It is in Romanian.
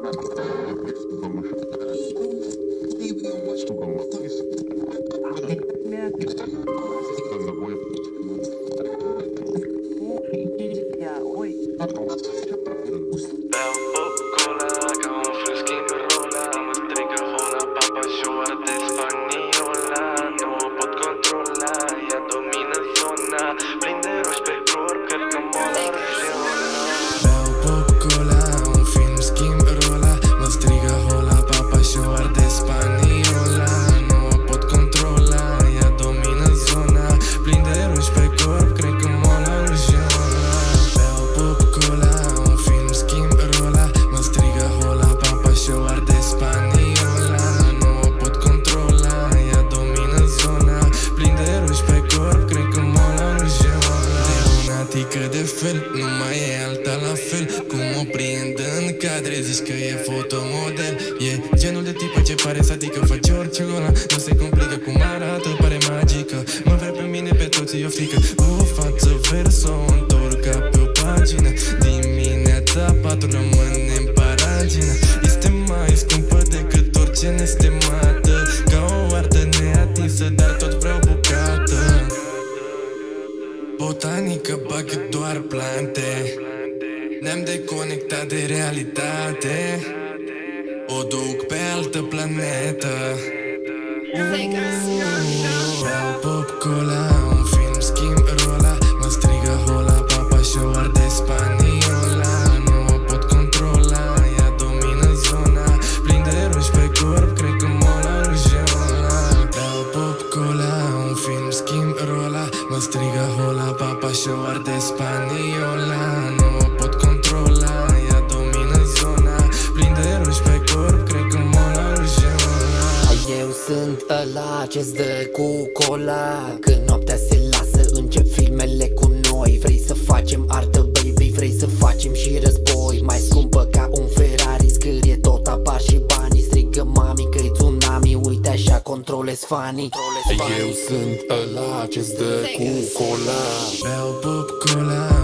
De fel, nu mai e alta la fel. Cum o prind în cadre, zici că e fotomodel. E genul de tipă ce pare sadică, face orice ăla, nu se complică. Cum arată, pare magică. Mă vrea pe mine, pe toți e o frică. O față verso, o întorc ca pe o pagină. Dimineața 4 rămânem paragină. Este mai scumpă decât orice nestemată. Ca o artă neatinsă, dar tot vreau bucată. Botanică bagă doar plante. Ne-am deconectat de realitate. O duc pe altă planetă. Beau pop-cola, un film schimb rola. Mă strigă hola, papa și o arde spaniola. Nu o pot controla, ea domină zona. Plin de ruși pe corp, cred că mă la rujola. Beau pop-cola, un film schimb rola. Mă strigă hola, papa și o arde spaniola. Nu o pot controla, ea domină zona. Plin de ruși pe corp, cred că mă la rujola. Eu sunt ăla ce-ți dă cu cola. Când noaptea se lasă, încep filmele cu noi. Vrei să facem artă, baby, vrei să facem și război. Mai scumpă ca un Ferrari, scârie tot apar și banii. Strigă mami că-i tsunami, uite așa controlez fanii. Eu sunt ăla ce-ți dă cu cola. Beau pop-cola,